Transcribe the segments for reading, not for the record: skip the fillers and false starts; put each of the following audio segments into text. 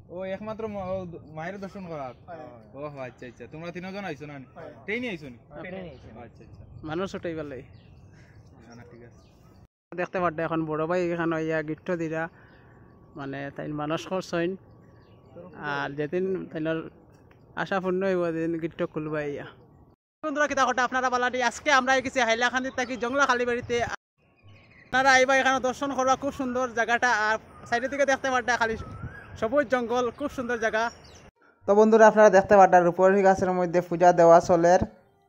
ও একমাত্র মায়ের দর্শন করার। ও আচ্ছা আচ্ছা, তোমরা তিনজন আইছো না? ট্রেনে আইছো নি? আচ্ছা আচ্ছা, মানুষ ওটাই বলে। না ঠিক আছে। দেখতে পারতে এখন বড় ভাই এখানে ইয়া গিফট দিরা, মানে তাই মানুষ করছেন, আর যেদিন তাইর আশা পূর্ণ হইব যেদিন গিফট খুলবা ইয়া। বন্ধুরা কিতা কথা আপনারা বালাটি, আজকে আমরা গেছি হাইলাকান্দি থাকি জংলা খালিবাড়িতে। আপনারা আইবা এখানে দর্শন করবা, খুব সুন্দর জায়গাটা। আর সাইডের দিকে দেখতে পারতে খালি সবুজ জঙ্গল, খুব সুন্দর জায়গা। তো বন্ধুরা আপনারা দেখতে পারতেন রূপসী গাছের মধ্যে পূজা দেওয়া চলের।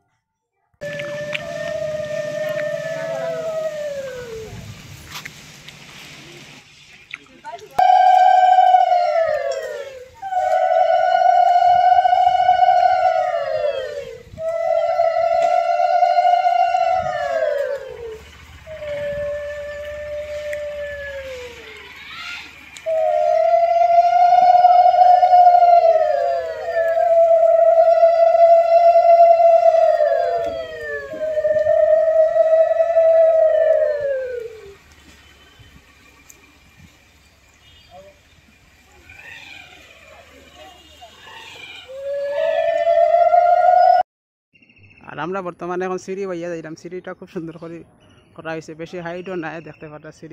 আর আমরা বর্তমানে এখন সিঁড়ি বাইয়া যাইলাম। সিঁড়িটা খুব সুন্দর করে করা হয়েছে, বেশি হাইটও নাই, দেখতে পাটা সিঁড়ি।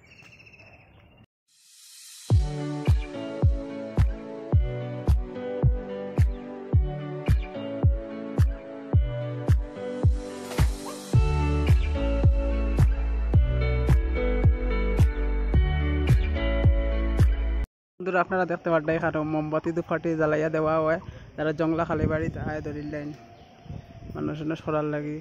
বন্ধুরা আপনারা দেখতে পারবেন এখানে মোমবাতি দুপাটি জ্বালাইয়া দেওয়া হয়, যারা জংলা খালি বাড়িতে আয় ধরিল লাইন মানুষ সরার লাগি।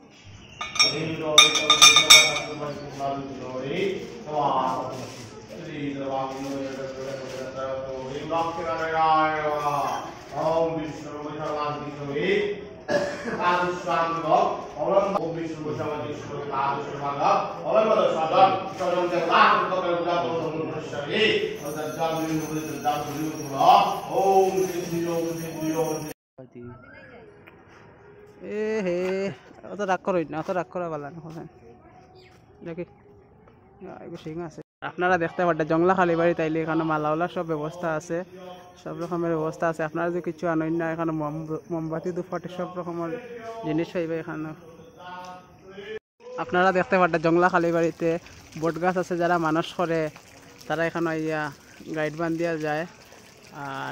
এ হে অত রাগ করই না, অত রাগ করা ভালো না দেখি সিং আছে। আপনারা দেখতে পারতেন জংলা খালি বাড়ি তাইলে এখানে মালাওলা সব ব্যবস্থা আছে, সব রকমের ব্যবস্থা আছে। আপনারা যদি কিছু আনেন না, এখানে মোমবাতি দুপাটি সব রকমের জিনিস পাইবে এখানে। আপনারা দেখতে পারতেন জংলা খালি বাড়িতে বট গাছ আছে, যারা মানুষ করে তারা এখানে ইয়া গাইড বান দিয়া যায়। আর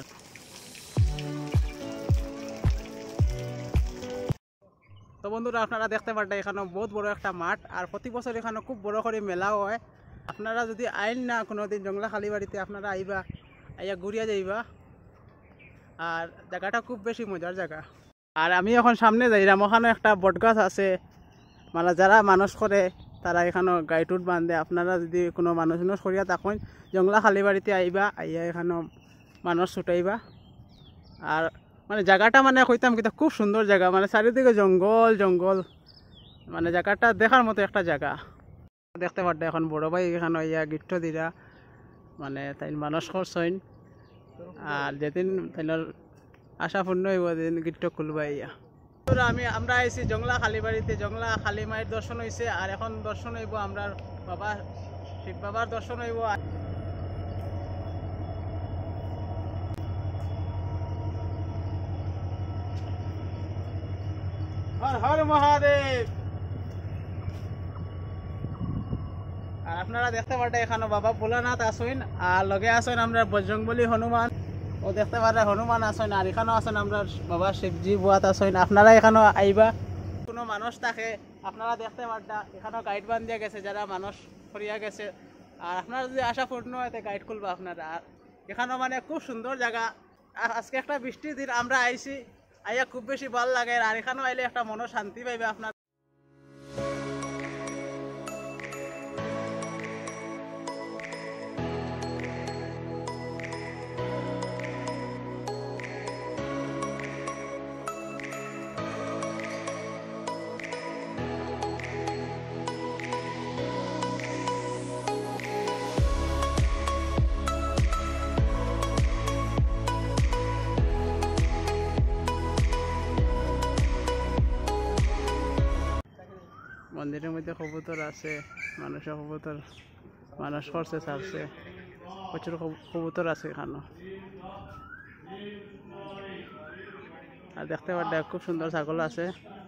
তো বন্ধুরা আপনারা দেখতে পারতেন এখানে বহুত বড় একটা মাঠ, আর প্রতি বছর এখানে খুব বড় করে মেলাও হয়। আপনারা যদি আইন না কোনোদিন জংলা খালি বাড়িতে, আপনারা আইবা, আইয়া ঘুরিয়া যাইবা। আর জায়গাটা খুব বেশি মজার জায়গা। আর আমি এখন সামনে যাইলাম, ওখানে একটা বট গাছ আছে, মানে যারা মানুষ করে তারা এখানে গাইটুট বান্ধে। আপনারা যদি কোনো মানুষ করিয়া থাকেন জংলা খালি বাড়িতে আইবা, আইয়া এখানে মানুষ ছুটাইবা। আর মানে জায়গাটা মানে কইতাম কিন্তু খুব সুন্দর জায়গা, মানে চারিদিকে জঙ্গল জঙ্গল, মানে জায়গাটা দেখার মতো একটা জায়গা। দেখতে পারতে এখন বড় ভাই এখানে ইয়া গিফট দিরা, মানে তাই মানুষ করছেন, আর যেদিন তাইর আশা পূর্ণ হইব যেদিন গিফট খুলবা ইয়া। আমরা আইছি জংলা খালি বাড়িতে, জংলা খালি মায়ের দর্শন হয়েছে, আর এখন দর্শন হইব আমরা বাবা শিব বাবার দর্শন হইব। হর হর মহাদেব। আর আপনারা দেখতে পারেন এখানে বাবা ভোলানাথ আসেন, আর লগে আসেন আমরা বজরংবলী হনুমান, ও দেখতে পারে হনুমান আসেন। আর এখানেও আসেন আমরা বাবা শিবজি বুয়াত আসেন। আপনারা এখানেও আইবা, কোনো মানুষ থাকে আপনারা দেখতে পারটা এখানেও গাইড বান দিয়া গেছে, যারা মানুষ করিয়া গেছে। আর আপনারা যদি আশা পূর্ণ হয় গাইড খুলবা আপনারা। আর এখানেও মানে খুব সুন্দর জায়গা। আর আজকে একটা বৃষ্টির দিন আমরা আইছি, আইয়া খুব বেশি ভালো লাগে। আর এখানেও আইলে একটা মন শান্তি পাইবে আপনার। মন্দিরের মধ্যে কবুতর আছে, মানুষের কবুতর মানুষ করছে ছাড়ছে। প্রচুর কবুতর আছে এখানে। আর দেখতে পারেন খুব সুন্দর ছাগল আছে।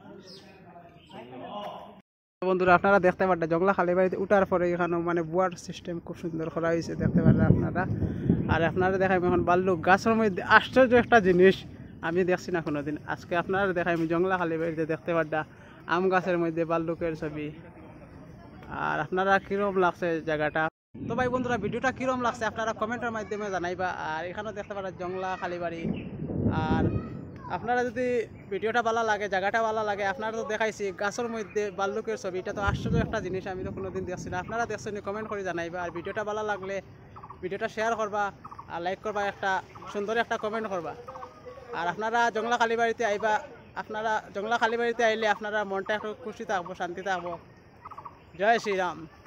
বন্ধুরা আপনারা দেখতে পারেন জংলা খালি বাড়িতে উঠার পরে এখানে মানে বুয়ার সিস্টেম খুব সুন্দর করা হয়েছে, দেখতে পারেন আপনারা। আর আপনারা দেখাই এখন বাল্লুক গাছের মধ্যে আশ্চর্য একটা জিনিস আমি দেখছি না কোনোদিন, আজকে আপনারা দেখাই আমি জংলা খালি বাড়িতে দেখতে পারডা আম গাছের মধ্যে বাল্লুকের ছবি। আর আপনারা কিরম লাগছে জায়গাটা? তো ভাই বন্ধুরা ভিডিওটা কিরম লাগছে আপনারা কমেন্টের মাধ্যমে জানাইবা। আর এখানেও দেখতে পারেন জংলা খালিবাড়ি। আর আপনারা যদি ভিডিওটা ভালো লাগে, জায়গাটা ভালো লাগে, আপনারা তো দেখাইছি গাছের মধ্যে বাল্লুকের ছবি, এটা তো আশ্চর্য একটা জিনিস, আমি তো কোনোদিন দেখছি না। আপনারা দেখছেন কমেন্ট করে জানাইবা। আর ভিডিওটা ভালো লাগলে ভিডিওটা শেয়ার করবা আর লাইক করবা, একটা সুন্দর একটা কমেন্ট করবা। আর আপনারা জংলা খালিবাড়িতে আইবা, আপনারা জংলা খালিবাড়িতে আইলে আপনারা মনটা একটু খুশি থাকবো, শান্তি থাকবো। জয় শ্রীরাম।